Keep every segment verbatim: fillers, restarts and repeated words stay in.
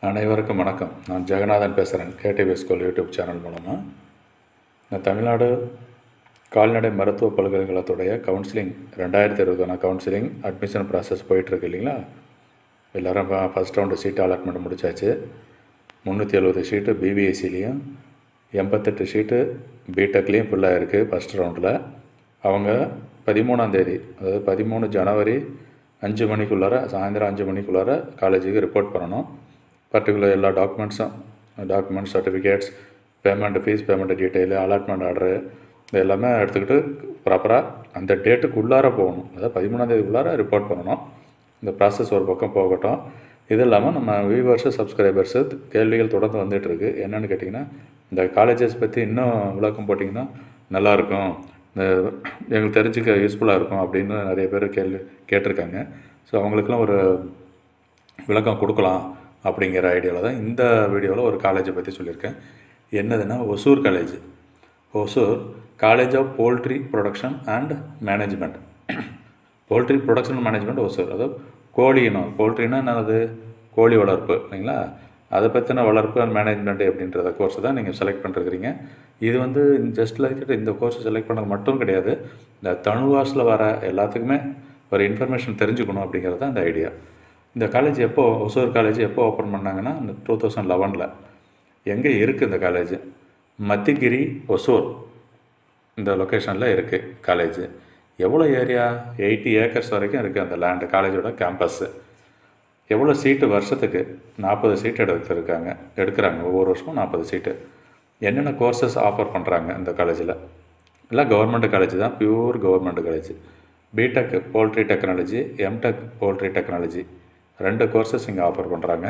அனைவருக்கும் வணக்கம். நான் ஜெகநாதன் பேசுகிறேன். கேடிவி ஸ்கூல் யூடியூப் சேனல் மூலமாக நான் தமிழ்நாடு கால்நடை மருத்துவ பல்கலைக்கழகத்துடைய கவுன்சிலிங் ரெண்டாயிரத்தி இருபதுக்கான கவுன்சிலிங் அட்மிஷன் ப்ராசஸ் போயிட்டுருக்கு இல்லைங்களா. எல்லோரும் ஃபஸ்ட் ரவுண்டு சீட்டு அலாட்மெண்ட் முடிச்சாச்சு. முந்நூற்றி எழுபது சீட்டு பிபிஎஸ்சிலையும் எண்பத்தெட்டு சீட்டு பிடெக்லேயும் ஃபுல்லாக இருக்குது. ஃபஸ்ட் ரவுண்டில் அவங்க பதிமூணாந்தேதி அதாவது பதிமூணு ஜனவரி அஞ்சு மணிக்குள்ளார சாயந்தரம் அஞ்சு மணிக்குள்ளார காலேஜுக்கு ரிப்போர்ட் பண்ணணும். பர்டிகுலர் எல்லா டாக்குமெண்ட்ஸும் documents certificates payment fees payment detail allotment order இது எல்லாமே எடுத்துக்கிட்டு ப்ராப்பராக அந்த டேட்டுக்கு உள்ளார போகணும். அதாவது பதிமூணாந்தேதிக்குள்ளார ரிப்போர்ட் பண்ணணும். இந்த ப்ராசஸ் ஒரு பக்கம் போகட்டும். இது இல்லாமல் நம்ம வியூவர்ஸு சப்ஸ்கிரைபர்ஸு கேள்விகள் தொடர்ந்து வந்துகிட்ருக்கு. என்னென்னு கேட்டிங்கன்னா, இந்த காலேஜஸ் பற்றி இன்னும் விளக்கம் போட்டிங்கன்னா நல்லாயிருக்கும், இந்த எங்களுக்கு தெரிஞ்சுக்க யூஸ்ஃபுல்லாக இருக்கும் அப்படின்னு நிறைய பேர் கேள்வி கேட்டிருக்காங்க. ஸோ அவங்களுக்கெல்லாம் ஒரு விளக்கம் கொடுக்கலாம் அப்படிங்கிற ஐடியாவில் தான் இந்த வீடியோவில் ஒரு காலேஜை பற்றி சொல்லியிருக்கேன். என்னதுன்னா Hosur college. Hosur college of poultry production and management. Poultry production management Hosur. அதாவது கோழி இனம், போல்ட்ரின்னா என்னது, கோழி வளர்ப்பு இல்லைங்களா, அதை பற்றின வளர்ப்பு அண்ட் மேனேஜ்மெண்ட் அப்படின்றத கோர்ஸை தான் நீங்கள் செலக்ட் பண்ணிருக்கிறீங்க. இது வந்து ஜஸ்ட் லைக் இந்த கோர்ஸை செலக்ட் பண்ணது மட்டும் கிடையாது, இந்த தனுவாஸில் வர எல்லாத்துக்குமே ஒரு இன்ஃபர்மேஷன் தெரிஞ்சுக்கணும் அப்படிங்கிறது தான் இந்த ஐடியா. இந்த காலேஜ் எப்போது, ஒசூர் காலேஜ் எப்போ ஓப்பன் பண்ணாங்கன்னா இந்த டூ தௌசண்ட் லெவனில். எங்கே இருக்குது இந்த காலேஜ்? மத்திகிரி ஒசூர் இந்த லொக்கேஷனில் இருக்குது காலேஜ். எவ்வளோ ஏரியா? எயிட்டி ஏக்கர்ஸ் வரைக்கும் இருக்குது அந்த லேண்டு, காலேஜோட கேம்பஸ்ஸு. எவ்வளோ சீட்டு? வருஷத்துக்கு நாற்பது சீட்டு எடுத்துருக்காங்க எடுக்கிறாங்க ஒவ்வொரு வருஷமும் நாற்பது சீட்டு. என்னென்ன கோர்சஸ் ஆஃபர் பண்ணுறாங்க இந்த காலேஜில்? எல்லாம் கவர்மெண்ட் காலேஜ் தான், pure government college. BTech poultry technology, MTech poultry technology ரெண்டு கோர்சஸ் இங்கே ஆஃபர் பண்ணுறாங்க.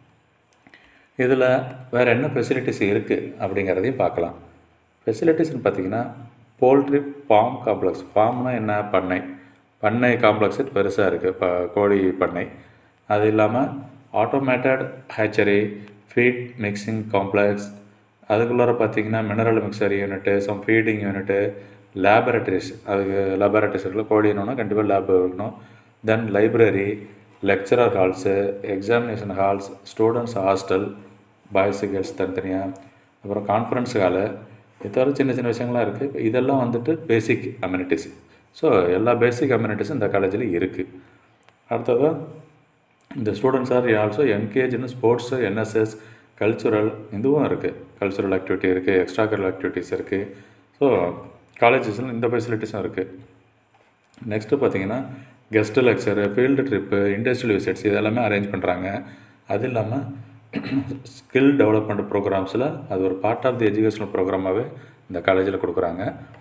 இதில் வேறு என்ன ஃபெசிலிட்டிஸ் இருக்குது அப்படிங்கிறதையும் பார்க்கலாம். ஃபெசிலிட்டிஸ்னு பார்த்திங்கன்னா, போல்ட்ரி ஃபார்ம் காம்ப்ளெக்ஸ். ஃபார்ம்னால் என்ன? பண்ணை. பண்ணை காம்ப்ளெக்ஸ் பெருசாக இருக்குது, இப்போ கோழி பண்ணை. அது இல்லாமல் automated hatchery, feed mixing complex, அதுக்குள்ளார பார்த்திங்கன்னா mineral mixture unit, some feeding unit, laboratories. அதுக்கு லேபரட்டரிஸ் இருக்குல்ல, கோழி என்னன்னா கண்டிப்பாக லேப் இருக்கணும். Then library, lecturer halls, examination halls, students hostel, boys girls தனித்தனியாக, அப்புறம் கான்ஃபரன்ஸ் ஹாலு, இது தவிர சின்ன சின்ன விஷயங்கள்லாம் இருக்குது. இதெல்லாம் வந்துட்டு பேசிக் அம்யூனிட்டிஸ். ஸோ எல்லா பேசிக் அம்யூனிட்டிஸும் இந்த காலேஜில் இருக்குது. அடுத்தது இந்த students are also engage in sports, NSS, cultural இதுவும் இருக்குது. கல்ச்சுரல் ஆக்டிவிட்டி இருக்குது, எக்ஸ்ட்ரா கரிக்குலர் ஆக்டிவிட்டீஸ் இருக்குது. ஸோ காலேஜஸில் இந்த ஃபெசிலிட்டிஸும் இருக்குது. நெக்ஸ்ட்டு பார்த்திங்கன்னா guest lecture, field trip, industrial visits இதெல்லாமே அரேஞ்ச் பண்ணுறாங்க. அது இல்லாமல் ஸ்கில் டெவலப்மெண்ட் ப்ரோக்ராம்ஸில் அது ஒரு பார்ட் ஆஃப் தி எஜுகேஷனல் ப்ரோக்ராமாகவே இந்த காலேஜில் கொடுக்குறாங்க.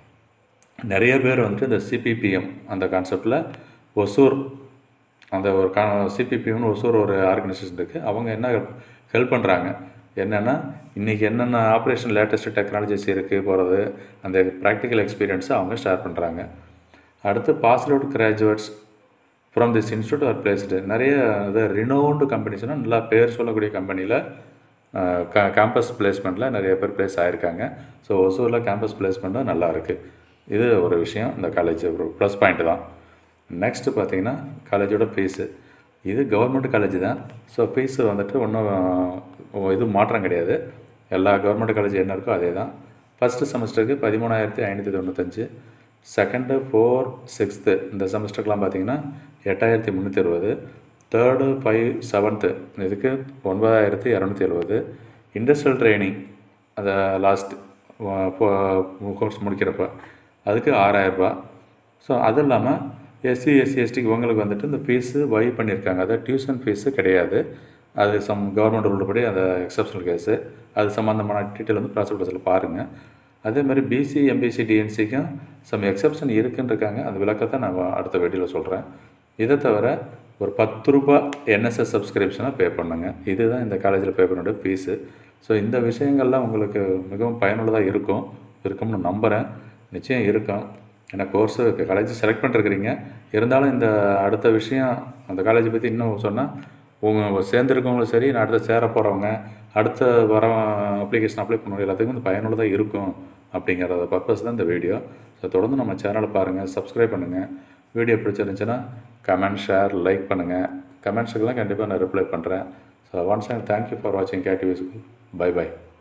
நிறைய பேர் வந்துட்டு இந்த சிபிபிஎம் அந்த கான்செப்டில் ஒசூர் அந்த ஒரு கா சிபிபிஎம்னு ஒசூர் ஒரு ஆர்கனைசேஷன் இருக்குது. அவங்க என்ன ஹெல்ப் பண்ணுறாங்க என்னென்னா, இன்றைக்கி என்னென்ன ஆப்ரேஷன் லேட்டஸ்ட்டு டெக்னாலஜிஸ் இருக்குது போகிறது, அந்த ப்ராக்டிக்கல் எக்ஸ்பீரியன்ஸை அவங்க ஷேர் பண்ணுறாங்க. அடுத்து pass out graduates from this institute are placed. நிறைய இது ரினோவ்டு கம்பெனிஸ்னால் நல்லா பேர் சொல்லக்கூடிய கம்பெனியில் கா கேம்பஸ் பிளேஸ்மெண்ட்டில் நிறைய பேர் பிளேஸ் ஆகிருக்காங்க. ஸோ ஒசூரில் கேம்பஸ் பிளேஸ்மெண்ட்டும் நல்லா இருக்குது. இது ஒரு விஷயம், இந்த காலேஜ் ஒரு ப்ளஸ் பாயிண்ட்டு தான். நெக்ஸ்ட்டு பார்த்திங்கன்னா காலேஜோட ஃபீஸு. இது கவர்மெண்ட் காலேஜ் தான். ஸோ ஃபீஸு வந்துட்டு ஒன்றும் இது மாற்றம் கிடையாது. எல்லா கவர்மெண்ட் காலேஜ் என்ன இருக்கோ அதே தான். ஃபஸ்ட்டு செமஸ்டருக்கு பதிமூணாயிரத்தி ஐநூற்றி தொண்ணூத்தஞ்சு, செகண்டு ஃபோர் சிக்ஸ்த்து இந்த செமஸ்டருக்கெலாம் பார்த்திங்கன்னா எட்டாயிரத்தி முந்நூற்றி அறுபது, தேர்டு ஃபைவ் செவன்த்து இதுக்கு ஒன்பதாயிரத்தி இரநூத்தி எழுபது, இண்டஸ்ட்ரியல் ட்ரைனிங் அதை லாஸ்ட் கோர்ஸ் முடிக்கிறப்ப அதுக்கு ஆறாயிரரூபா. ஸோ அது இல்லாமல் எஸ்சி எஸ்சி எஸ்டிக்கு இவங்களுக்கு வந்துட்டு இந்த ஃபீஸு வைவ் பண்ணியிருக்காங்க. அதாவது டியூஷன் ஃபீஸு கிடையாது. அது சம் கவர்மெண்ட் ரூல் படி அந்த எக்ஸப்ஷனல் கேஸு. அது சம்மந்தமான டீட்டெயில் வந்து ப்ராசஸில் பாருங்கள். அதே மாதிரி பிசி எம்பிசி டிஎன்சிக்கும் சம் எக்ஸப்ஷன் இருக்குன்றிருக்காங்க. அந்த விளக்கத்தை நான் அடுத்த வீடியோவில் சொல்கிறேன். இதை தவிர ஒரு பத்து ரூபா என்எஸ்எஸ் சப்ஸ்கிரிப்ஷனாக பே பண்ணுங்க. இதுதான் இந்த காலேஜில் பே பண்ணோட ஃபீஸு. ஸோ இந்த விஷயங்கள்லாம் உங்களுக்கு மிகவும் பயனுள்ளதாக இருக்கும் இருக்கும்னு நம்புகிறேன். நிச்சயம் இருக்கும். ஏன்னா கோர்ஸு காலேஜ் செலக்ட் பண்ணிருக்கிறீங்க. இருந்தாலும் இந்த அடுத்த விஷயம் அந்த காலேஜை பற்றி இன்னும் சொன்னால் உங்கள் சேர்ந்துருக்கவங்களும் சரி, நான் அடுத்த சேர போகிறவங்க, அடுத்த வர அப்ளிகேஷன் அப்ளை பண்ணுவோம் எல்லாத்துக்கும் வந்து பயனுள்ளதாக இருக்கும் அப்படிங்கிறத பர்பஸ் தான் இந்த வீடியோ. ஸோ தொடர்ந்து நம்ம சேனலை பாருங்கள், சப்ஸ்கிரைப் பண்ணுங்கள். வீடியோ பிடிச்சிருந்துச்சுன்னா கமெண்ட், ஷேர், லைக் பண்ணுங்கள். கமெண்ட்ஸுக்கெல்லாம் கண்டிப்பாக நான் ரிப்ளை பண்ணுறேன். So So once again, thank you for watching K T V School. Bye bye.